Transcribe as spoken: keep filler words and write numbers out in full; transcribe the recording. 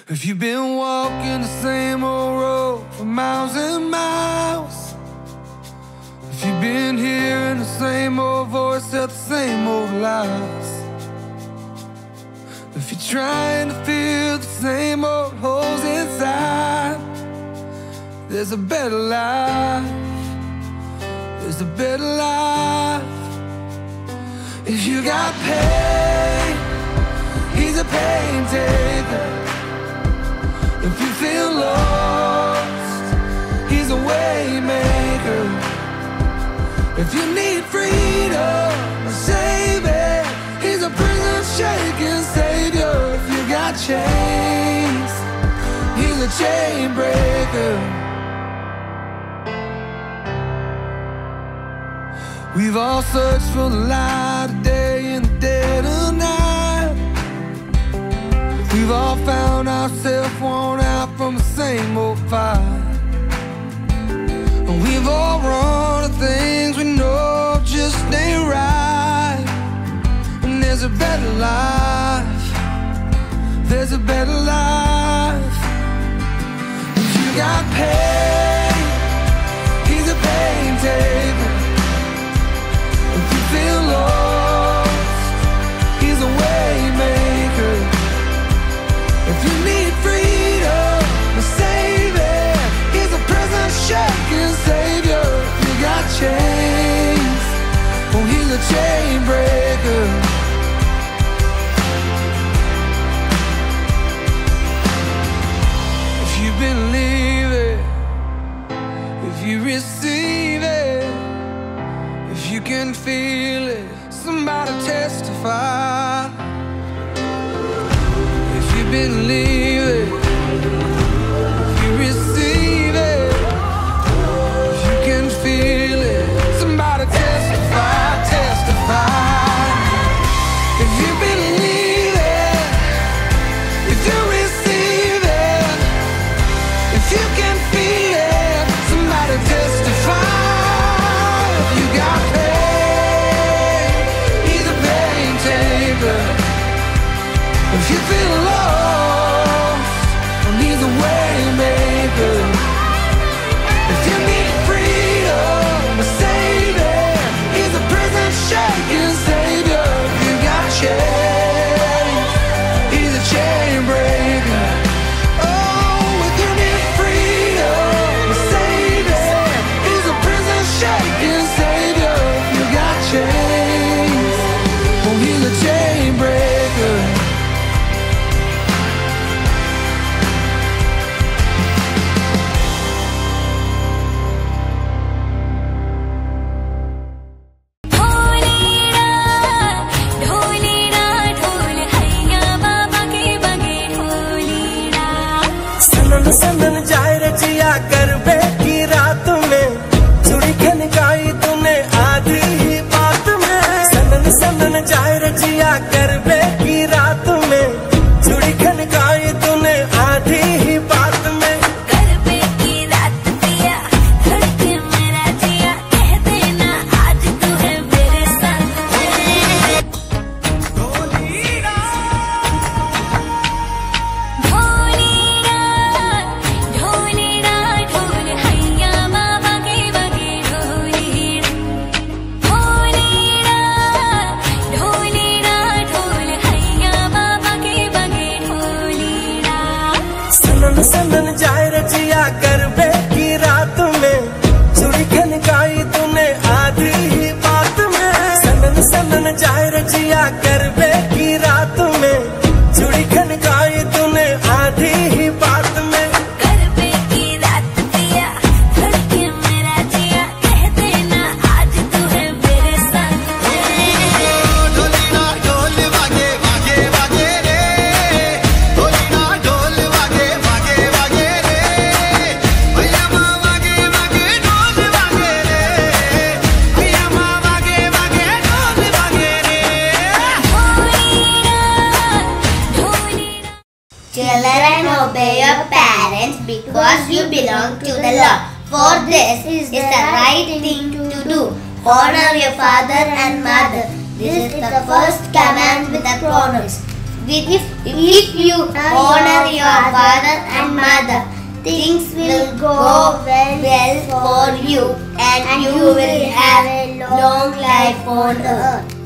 If you've been walking the same old road for miles and miles, if you've been hearing the same old voice at the same old lies, if you're trying to fill the same old holes inside, there's a better life, there's a better life. If you got pain, he's a pain taker. If you feel lost, he's a way maker. If you need freedom, a savior, he's a prison shaking savior. If you got chains, he's a chain breaker. We've all searched for the light of day in the dead of night. We've all found ourselves worn out from the same old fight. And we've all run to things we know just ain't right. And there's a better life, there's a better life. If you got pain, he's a pain taker. If you feel lost, he's a way maker. If you need freedom, a savior, he's a prison shaking savior. If you got chains, oh, he's a chain breaker. If you believe it, if you receive it, if you can feel it, somebody testify. If you believe it, if you receive it, if you can feel it, somebody testify, testify. If you believe it, if you receive it, if you can feel it, somebody testify. If you got pain, he's a pain taker. If you feel lost, he's a way maker. If you need freedom, a savior, he's a prison shaking savior. If you got chains, he's a chain breaker. Oh, if you need freedom, a savior, he's a prison shaking savior. If you got chains, oh, he's a chain breaker. सनन जाए रचिया करबे की रात में, चूड़ी खनकाई तूने आधी ही बात में। सनन सनन जाए रचिया करबे की रात में, चूड़ी खनकाई तूने आधी ही बात में। करबे की रात पिया, धड़के मेरा जिया, कह देना आज तू है मेरे साथ। सनन सनन जाए रचिया करबे की रात में, चूड़ी खनकाई तूने आधी ही बात में। सनन सनन जाए रचिया करबे की रात में, चूड़ी खनकाई तूने आधी ही बात में। करबे की रात पिया, धड़के मेरा जिया, कह देना आज तू है मेरे साथ। ढोली ना ढोल वागे वागे वागे रे, ढोली ना ढोल वागे वागे वागे रे, भैया माँ वागे वागे ढोल वागे रे, भैया माँ वागे वागे ढोल वागे रे। Children, obey your parents because you belong to the Lord. For this is the right thing to do. Honor your father and mother. This is the first command with the pronouns. If, if you honor your father and mother, things will go well for you and you will have a long life on earth.